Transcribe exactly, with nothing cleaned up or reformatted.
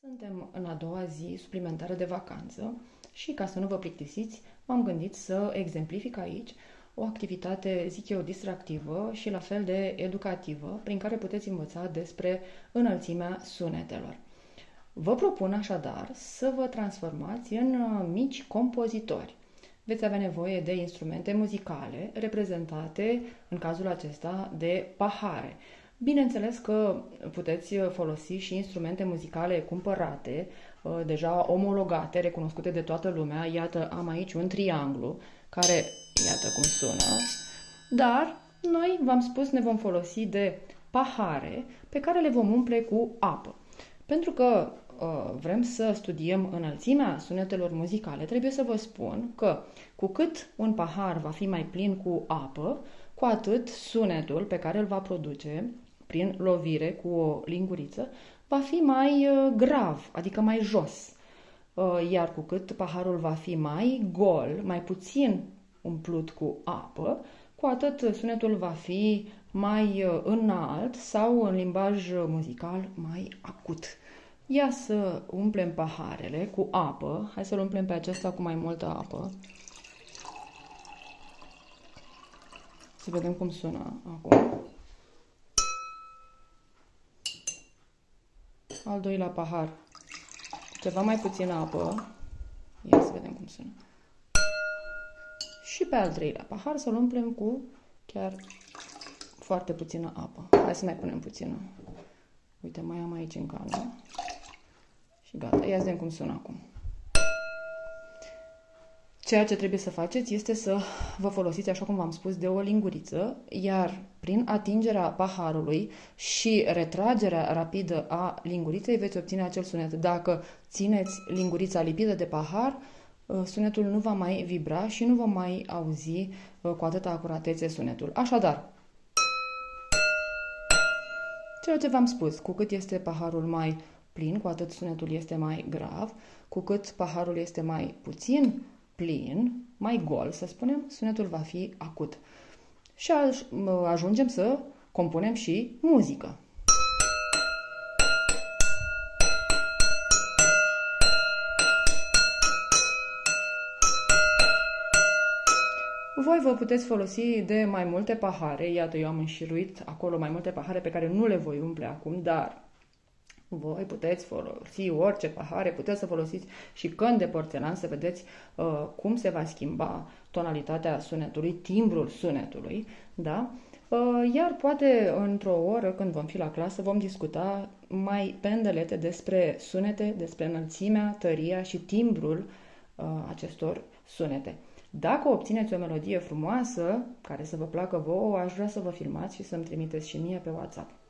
Suntem în a doua zi suplimentară de vacanță și, ca să nu vă plictisiți, m-am gândit să exemplific aici o activitate, zic eu, distractivă și la fel de educativă, prin care puteți învăța despre înălțimea sunetelor. Vă propun așadar să vă transformați în mici compozitori. Veți avea nevoie de instrumente muzicale reprezentate, în cazul acesta, de pahare. Bineînțeles că puteți folosi și instrumente muzicale cumpărate, deja omologate, recunoscute de toată lumea. Iată, am aici un trianglu, care, iată cum sună, dar noi, v-am spus, ne vom folosi de pahare pe care le vom umple cu apă. Pentru că uh, vrem să studiem înălțimea sunetelor muzicale, trebuie să vă spun că cu cât un pahar va fi mai plin cu apă, cu atât sunetul pe care îl va produce prin lovire cu o linguriță va fi mai uh, grav, adică mai jos. Uh, iar cu cât paharul va fi mai gol, mai puțin umplut cu apă, cu atât sunetul va fi mai uh, înalt sau, în limbaj muzical, mai acut. Ia să umplem paharele cu apă. Hai să-l umplem pe acesta cu mai multă apă. Să vedem cum sună acum. Al doilea pahar, ceva mai puțină apă. Ia să vedem cum sună. Și pe al treilea pahar să-l umplem cu chiar foarte puțină apă. Hai să mai punem puțină. Uite, mai am aici în cană. Și gata. Ia să vedem cum sună acum. Ceea ce trebuie să faceți este să vă folosiți, așa cum v-am spus, de o linguriță, iar prin atingerea paharului și retragerea rapidă a linguriței veți obține acel sunet. Dacă țineți lingurița lipită de pahar, sunetul nu va mai vibra și nu vom mai auzi cu atâta acuratețe sunetul. Așadar, ceea ce v-am spus, cu cât este paharul mai plin, cu atât sunetul este mai grav, cu cât paharul este mai puțin plin, mai gol, să spunem, sunetul va fi acut. Și ajungem să compunem și muzică. Voi vă puteți folosi de mai multe pahare. Iată, eu am înșiruit acolo mai multe pahare pe care nu le voi umple acum, dar voi puteți folosi orice pahare, puteți să folosiți și căni de porțelan, să vedeți uh, cum se va schimba tonalitatea sunetului, timbrul sunetului, da? Uh, iar poate într-o oră, când vom fi la clasă, vom discuta mai pe îndelete despre sunete, despre înălțimea, tăria și timbrul uh, acestor sunete. Dacă obțineți o melodie frumoasă, care să vă placă vouă, aș vrea să vă filmați și să-mi trimiteți și mie pe WhatsApp.